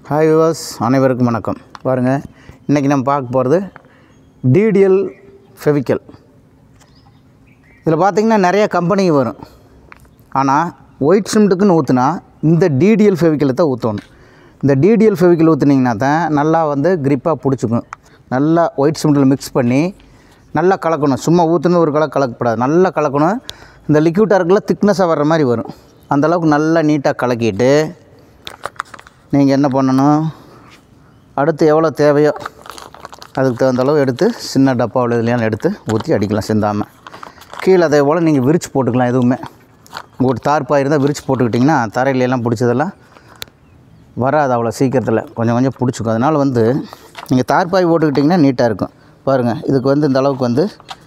Hi viewers, அனைவருக்கும் வணக்கம். பாருங்கள், இன்றைக்கி நம்ம பார்க்க போகிறது டிடிஎல் ஃபெவிக்கல். இதில் பார்த்திங்கன்னா நிறையா கம்பெனி வரும். ஆனால் ஒயிட் சிமெண்ட்டுக்குன்னு ஊற்றுனா இந்த டிடிஎல் ஃபெவிக்கலை தான் ஊற்றணும். இந்த டிடிஎல் ஃபெவிக்கல் ஊற்றுனீங்கன்னா தான் நல்லா கிரிப்பாக பிடிச்சிக்கும். நல்லா ஒயிட் சிமெண்ட்டில் மிக்ஸ் பண்ணி நல்லா கலக்கணும். சும்மா ஊற்றுன்னு ஒரு கலக்கப்படாது, நல்லா கலக்கணும். இந்த லிக்விட் இருக்குல்ல, திக்னஸாக வர்ற மாதிரி வரும். அந்தளவுக்கு நல்லா நீட்டாக கலக்கிட்டு நீங்கள் என்ன பண்ணணும், அடுத்து எவ்வளோ தேவையோ அதுக்கு தகுந்த அளவு எடுத்து சின்ன டப்பாவில் இதுலையாலும் எடுத்து ஊற்றி அடிக்கலாம் சிந்தாமல். கீழே அதே போல் நீங்கள் விரித்து போட்டுக்கலாம். எதுவுமே உங்களுக்கு தார்ப்பாக இருந்தால் விரித்து போட்டுக்கிட்டிங்கன்னா தரையிலெல்லாம் பிடிச்சதெல்லாம் வராது அவ்வளோ சீக்கிரத்தில், கொஞ்சம் கொஞ்சம் பிடிச்சிக்கும். அதனால் நீங்கள் தார்ப்பாய் போட்டுக்கிட்டிங்கன்னா நீட்டாக இருக்கும். பாருங்கள், இதுக்கு இந்த அளவுக்கு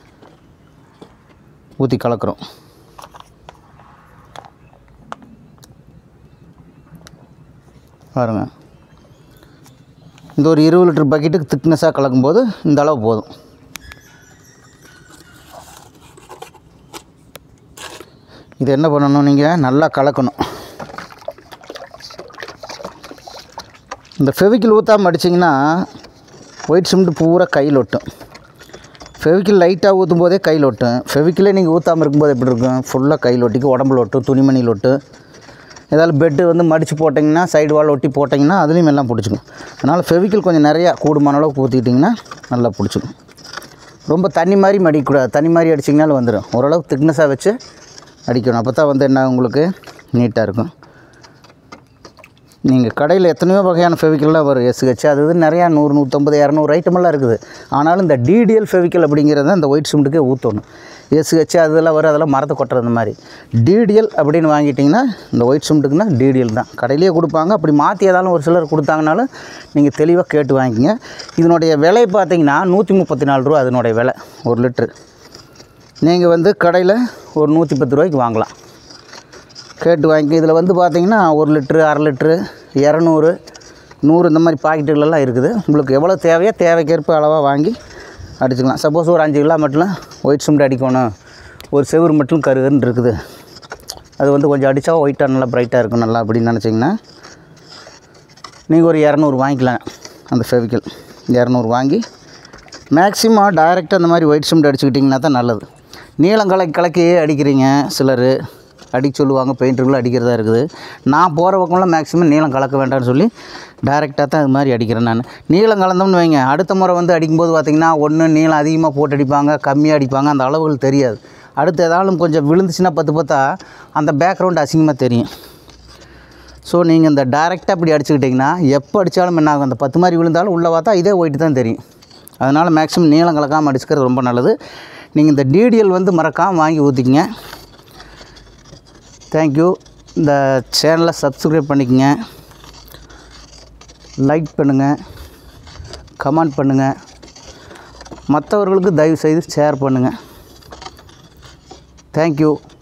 ஊற்றி கலக்கிறோம். பாருங்கள், இந்த ஒரு 20 லிட்டர் பக்கெட்டுக்கு திக்னஸாக கலக்கும்போது இந்த அளவு போதும். இது என்ன பண்ணணும், நீங்கள் நல்லா கலக்கணும். இந்த ஃபெவிக்கில் ஊற்றாமல் அடிச்சிங்கன்னா ஒயிட் சிமெண்ட் பூரா கையில் ஒட்டும். ஃபெவிக்கில் லைட்டாக ஊற்றும் போதே கையில் ஒட்டும். ஃபெவிக்கிலே நீங்கள் ஊற்றாமல் இருக்கும்போது எப்படி இருக்கும், ஃபுல்லாக கையில் ஒட்டிக்கும், உடம்புல ஒட்டும், துணிமணியில் ஒட்டும். ஏதாவது பெட்டு மடித்து போட்டிங்கன்னா, சைடு வால் ஒட்டி போட்டிங்கன்னா அதுலேயும் எல்லாம் பிடிச்சிக்கும். அதனால் ஃபெவிக்கில் கொஞ்சம் நிறையா கூடுமான அளவுக்கு ஊற்றிக்கிட்டிங்கன்னா நல்லா பிடிச்சிக்கும். ரொம்ப தண்ணி மாதிரி மடிக்கக்கூடாது. தண்ணி மாதிரி அடிச்சிங்கனாலும் வந்துடும். ஓரளவுக்கு திக்னஸாக வச்சு அடிக்கணும். அப்போ தான் என்ன உங்களுக்கு நீட்டாக இருக்கும். நீங்கள் கடையில் எத்தனையோ வகையான ஃபெவிக்கல்லாம் வரும். SH அது நிறையா 100, 150, 200 ஐட்டமெல்லாம் இருக்குது. ஆனாலும் இந்த டிடிஎல் ஃபெவிக்கல் அப்படிங்கிறது இந்த ஒயிட் சிமெண்ட்டுக்கே ஊற்றணும். SH அதெல்லாம் வரும், அதெல்லாம் மரத்தை கொட்டுறது மாதிரி. டிடிஎல் அப்படின்னு வாங்கிட்டிங்கன்னா இந்த ஒயிட் சிமெண்ட்டுக்குன்னா டிடிஎல் தான் கடையிலேயே கொடுப்பாங்க. அப்படி மாற்றி ஏதாலும் ஒரு சிலர் கொடுத்தாங்கனாலும் நீங்கள் தெளிவாக கேட்டு வாங்கிக்கிங்க. இதனுடைய விலை பார்த்திங்கன்னா 134 ரூபா அதனுடைய விலை, 1 லிட்ரு. நீங்கள் கடையில் ஒரு 110 ரூபாய்க்கு வாங்கலாம். கேட்டு வாங்கி இதில் பார்த்திங்கன்னா 1 லிட்ரு, 1/2 லிட்ரு, 200, 100 இந்த மாதிரி பாக்கெட்டுகளெல்லாம் இருக்குது. உங்களுக்கு எவ்வளோ தேவையோ தேவைக்கேற்ப அளவாக வாங்கி அடிச்சுக்கலாம். சப்போஸ் ஒரு 5 கிலோ மட்டும் ஒயிட் சிமெண்ட் அடிக்கணும், ஒரு செவுறு மட்டும் கருகருன்னு இருக்குது, அது கொஞ்சம் அடித்தா ஒயிட்டாக நல்லா ப்ரைட்டாக இருக்கும் நல்லா அப்படின்னு நினச்சிங்கன்னா நீங்கள் ஒரு 200 வாங்கிக்கலாம். அந்த ஃபெவிக்கல் 200 வாங்கி மேக்ஸிமம் டைரெக்டாக அந்த மாதிரி ஒயிட் சிமெண்ட் அடிச்சுக்கிட்டிங்கன்னா தான் நல்லது. நீளம் கலக்கி அடிக்கிறீங்க சிலர், அடிக்க சொல்லுவாங்க, பெயிண்டர்களும் அடிக்கிறதா இருக்குது. நான் போகிற பக்கம்லாம் மேக்ஸிமம் நீளம் கலக்க வேண்டாம்னு சொல்லி டைரெக்டாக தான் இது மாதிரி அடிக்கிறேன் நான். நீளம் கலந்தோம்னு வைங்க, அடுத்த முறை அடிக்கும்போது பார்த்திங்கன்னா ஒன்று நீளம் அதிகமாக போட்டு அடிப்பாங்க, கம்மியாக அடிப்பாங்க, அந்த அளவுகள் தெரியாது. அடுத்து ஏதாலும் கொஞ்சம் விழுந்துச்சுன்னா பார்த்தா அந்த பேக்ரவுண்ட் அசிங்கமாக தெரியும். ஸோ நீங்கள் இந்த டைரெக்டாக இப்படி அடிச்சுக்கிட்டிங்கன்னா எப்போ அடித்தாலும் என்ன ஆகும், அந்த 10 மாதிரி விழுந்தாலும் உள்ளே பார்த்தா இதே ஒயிட்டு தான் தெரியும். அதனால் மேக்ஸிமம் நீளம் கலக்காமல் அடிச்சுக்கிறது ரொம்ப நல்லது. நீங்கள் இந்த டிடிஎல் மறக்காமல் வாங்கி ஊற்றிக்கிங்க. தேங்க்யூ. இந்த சேனலை சப்ஸ்கிரைப் பண்ணிக்கங்க, லைக் பண்ணுங்கள், கமெண்ட் பண்ணுங்கள், மற்றவர்களுக்கு தயவுசெய்து ஷேர் பண்ணுங்கள். தேங்க்யூ.